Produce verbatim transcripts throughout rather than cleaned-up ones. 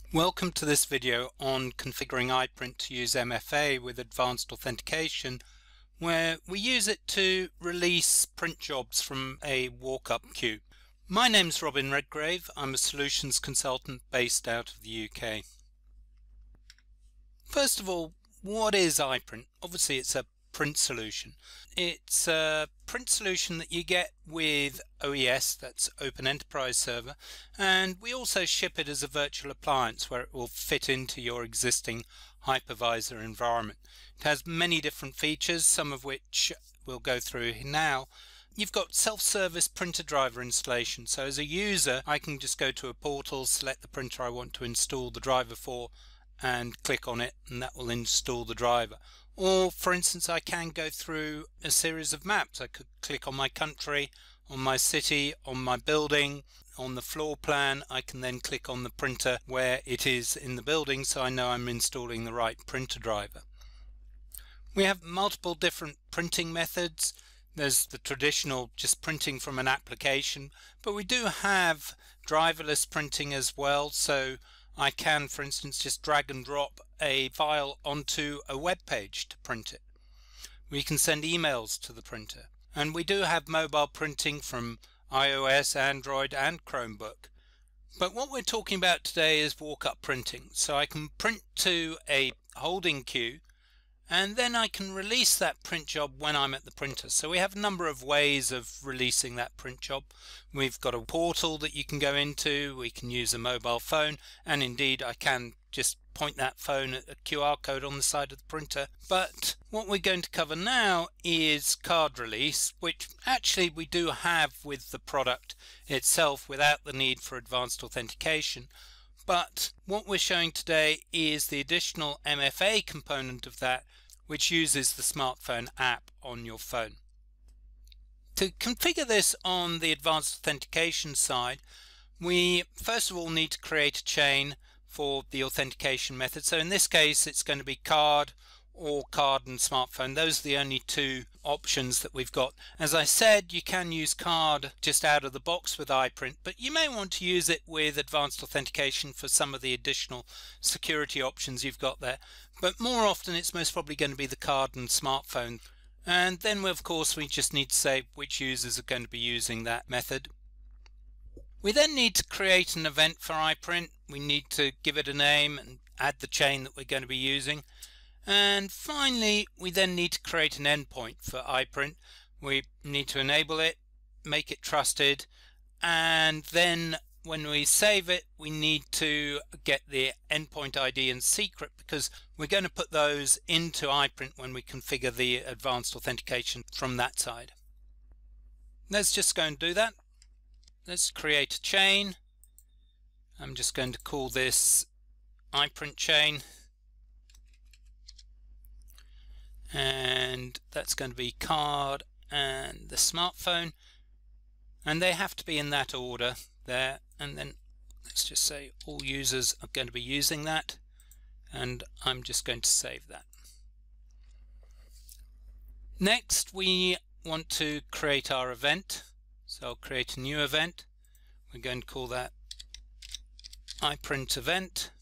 Welcome to this video on configuring iPrint to use M F A with Advanced Authentication, where we use it to release print jobs from a walk-up queue. My name's Robin Redgrave. I'm a solutions consultant based out of the U K. First of all, what is iPrint? Obviously it's a print solution. It's a print solution that you get with O E S, that's Open Enterprise Server, and we also ship it as a virtual appliance where it will fit into your existing hypervisor environment. It has many different features, some of which we'll go through now. You've got self-service printer driver installation, so as a user I can just go to a portal, select the printer I want to install the driver for, and click on it, and that will install the driver. Or for instance, I can go through a series of maps. I could click on my country, on my city, on my building, on the floor plan. I can then click on the printer where it is in the building, so I know I'm installing the right printer driver. We have multiple different printing methods. There's the traditional just printing from an application, but we do have driverless printing as well, so I can, for instance, just drag and drop a file onto a web page to print it. We can send emails to the printer. And we do have mobile printing from iOS, Android and Chromebook. But what we're talking about today is walk-up printing. So I can print to a holding queue, and then I can release that print job when I'm at the printer. So we have a number of ways of releasing that print job. We've got a portal that you can go into, we can use a mobile phone, and indeed I can just point that phone at a Q R code on the side of the printer. But what we're going to cover now is card release, which actually we do have with the product itself without the need for advanced authentication. But what we're showing today is the additional M F A component of that, which uses the smartphone app on your phone. To configure this on the advanced authentication side, we first of all need to create a chain for the authentication method. So in this case it's going to be card or card and smartphone. Those are the only two options that we've got. As I said, you can use card just out of the box with iPrint, but you may want to use it with advanced authentication for some of the additional security options you've got there. But more often it's most probably going to be the card and smartphone. And then of course we just need to say which users are going to be using that method. We then need to create an event for iPrint. We need to give it a name and add the chain that we're going to be using. And finally, we then need to create an endpoint for iPrint. We need to enable it, make it trusted, and then when we save it, we need to get the endpoint I D and secret, because we're going to put those into iPrint when we configure the advanced authentication from that side. Let's just go and do that. Let's create a chain. I'm just going to call this iPrint chain. And that's going to be card and the smartphone, and they have to be in that order there. And then let's just say all users are going to be using that, and I'm just going to save that. Next we want to create our event, so I'll create a new event. We're going to call that iPrint event.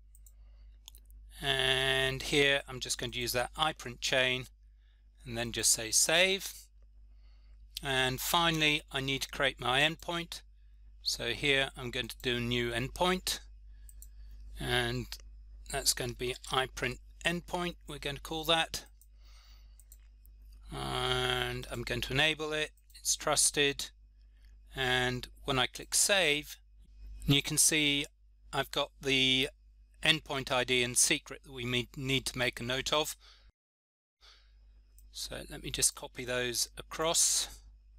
And here I'm just going to use that iPrint chain and then just say save. And finally I need to create my endpoint, so here I'm going to do a new endpoint, and that's going to be iPrint endpoint, we're going to call that, and I'm going to enable it, it's trusted, and when I click save you can see I've got the endpoint I D and secret that we need to make a note of. So let me just copy those across.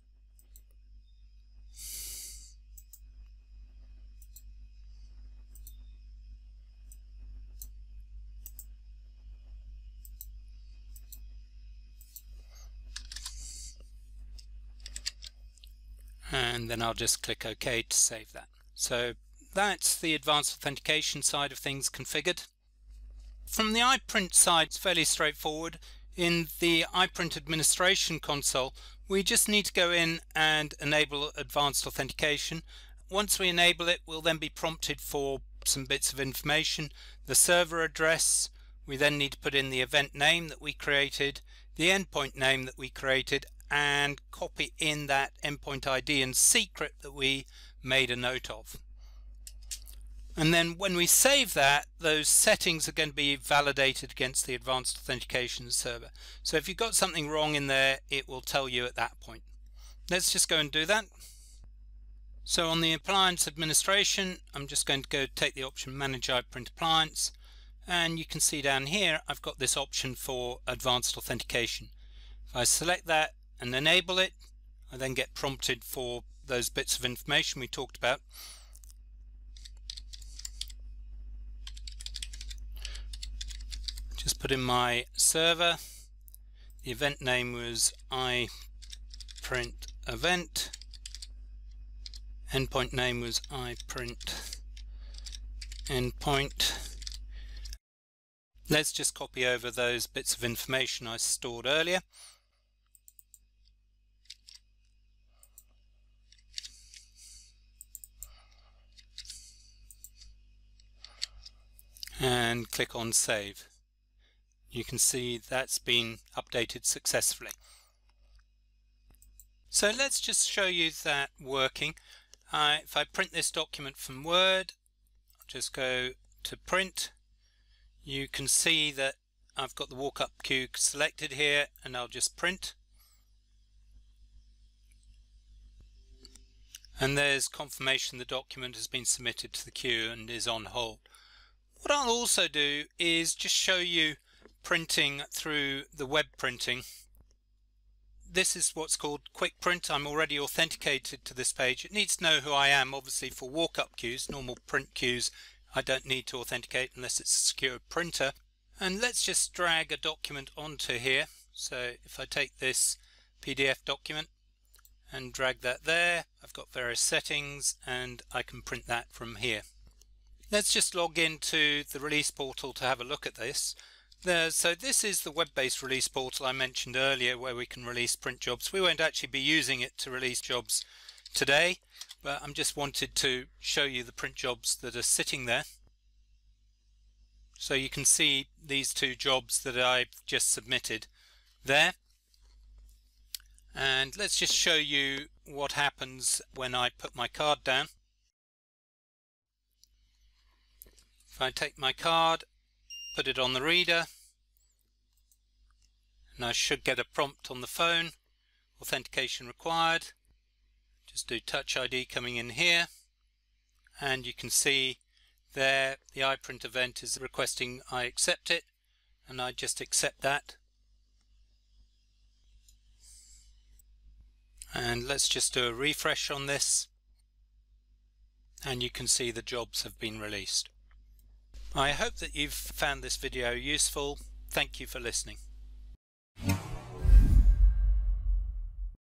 And then I'll just click OK to save that. So that's the advanced authentication side of things configured. From the iPrint side, it's fairly straightforward. In the iPrint administration console, we just need to go in and enable advanced authentication. Once we enable it, we'll then be prompted for some bits of information, the server address. We then need to put in the event name that we created, the endpoint name that we created, and copy in that endpoint I D and secret that we made a note of. And then when we save that, those settings are going to be validated against the Advanced Authentication server. So if you've got something wrong in there, it will tell you at that point. Let's just go and do that. So on the appliance administration, I'm just going to go take the option Manage iPrint Appliance, and you can see down here I've got this option for Advanced Authentication. If I select that and enable it, I then get prompted for those bits of information we talked about. Just put in my server. The event name was iPrint event. Endpoint name was iPrint endpoint. Let's just copy over those bits of information I stored earlier. And click on Save. You can see that's been updated successfully. So let's just show you that working. Uh, if I print this document from Word, I'll just go to Print. You can see that I've got the walk-up queue selected here, and I'll just print. And there's confirmation the document has been submitted to the queue and is on hold. What I'll also do is just show you printing through the web printing. This is what's called quick print. I'm already authenticated to this page. It needs to know who I am, obviously, for walk-up queues. Normal print queues I don't need to authenticate unless it's a secure printer. And let's just drag a document onto here. So if I take this P D F document and drag that there, I've got various settings and I can print that from here. Let's just log into the release portal to have a look at this. There, so this is the web-based release portal I mentioned earlier, where we can release print jobs. We won't actually be using it to release jobs today, but I'm just wanted to show you the print jobs that are sitting there. So you can see these two jobs that I've just submitted there. And let's just show you what happens when I put my card down. If I take my card, put it on the reader, and I should get a prompt on the phone, authentication required. Just do Touch I D coming in here, and you can see there the iPrint event is requesting I accept it, and I just accept that. And let's just do a refresh on this, and you can see the jobs have been released. I hope that you've found this video useful. Thank you for listening.